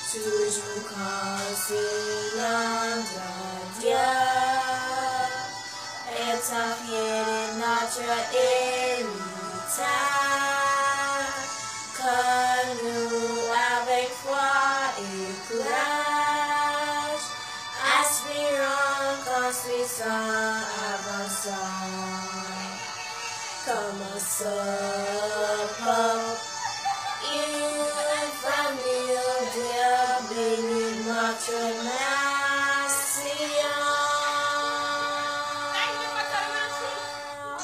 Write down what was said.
toujours quand c'est l'endroit est un fier de notre héritage, que nous avec foi et courage, aspirons, construisons, avançons, commençons pour une famille de béni notre mère.